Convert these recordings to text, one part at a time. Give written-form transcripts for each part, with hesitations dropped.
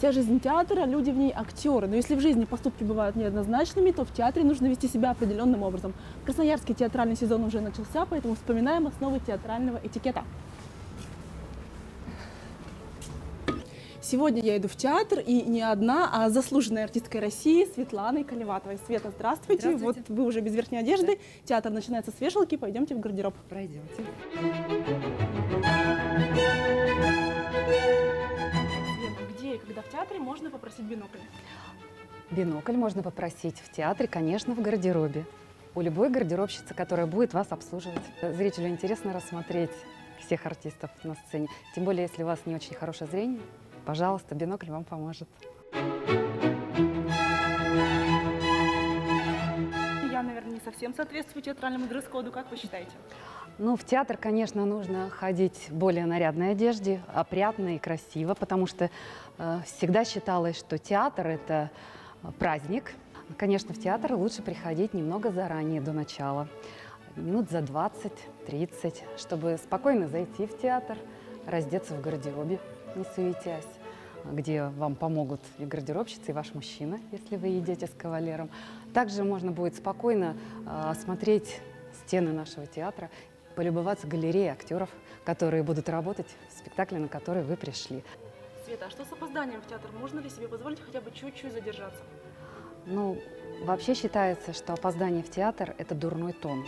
Вся жизнь театра, люди в ней актеры. Но если в жизни поступки бывают неоднозначными, то в театре нужно вести себя определенным образом. Красноярский театральный сезон уже начался, поэтому вспоминаем основы театрального этикета. Сегодня я иду в театр, и не одна, а заслуженная артистка России Светланой Колеватовой. Света, здравствуйте. Здравствуйте. Вот вы уже без верхней одежды. Да. Театр начинается с вешалки. Пойдемте в гардероб. Пройдемте. Света, где и когда в театре можно попросить бинокль? Бинокль можно попросить в театре, конечно, в гардеробе. У любой гардеробщицы, которая будет вас обслуживать. Зрителю интересно рассмотреть всех артистов на сцене. Тем более, если у вас не очень хорошее зрение, пожалуйста, бинокль вам поможет. Я, наверное, не совсем соответствую театральному дресс-коду. Как вы считаете? Ну, в театр, конечно, нужно ходить в более нарядной одежде, опрятно и красиво, потому что всегда считалось, что театр – это праздник. Конечно, в театр лучше приходить немного заранее, до начала. Минут за 20-30, чтобы спокойно зайти в театр, раздеться в гардеробе, не суетясь, где вам помогут и гардеробщицы, и ваш мужчина, если вы идете с кавалером. Также можно будет спокойно осмотреть стены нашего театра, полюбоваться галереей актеров, которые будут работать в спектакле, на который вы пришли. Света, а что с опозданием в театр? Можно ли себе позволить хотя бы чуть-чуть задержаться? Ну, вообще считается, что опоздание в театр – это дурной тон.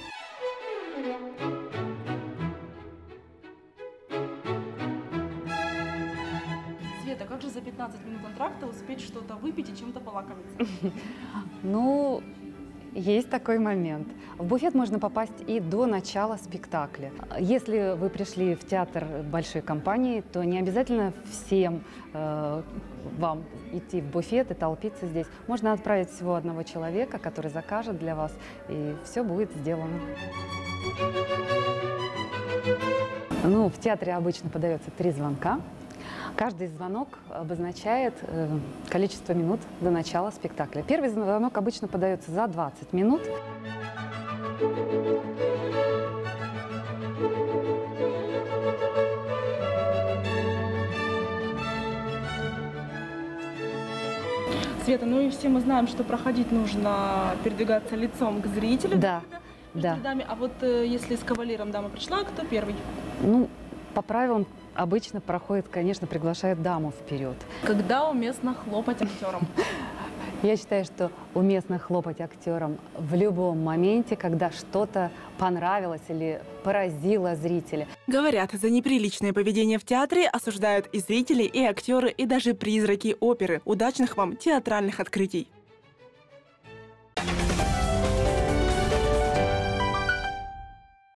Света, как же за 15 минут антракта успеть что-то выпить и чем-то полакомиться? Ну, есть такой момент. В буфет можно попасть и до начала спектакля. Если вы пришли в театр большой компании, то не обязательно всем вам идти в буфет и толпиться здесь. Можно отправить всего одного человека, который закажет для вас, и все будет сделано. Ну, в театре обычно подается 3 звонка. Каждый звонок обозначает количество минут до начала спектакля. Первый звонок обычно подается за 20 минут. Света, ну и все мы знаем, что проходить нужно, передвигаться лицом к зрителю. Да, да. А вот если с кавалером дама пришла, кто первый? Ну, по правилам обычно проходит, конечно, приглашает даму вперед. Когда уместно хлопать актерам? Я считаю, что уместно хлопать актерам в любом моменте, когда что-то понравилось или поразило зрителя. Говорят, за неприличное поведение в театре осуждают и зрители, и актеры, и даже призраки оперы. Удачных вам театральных открытий!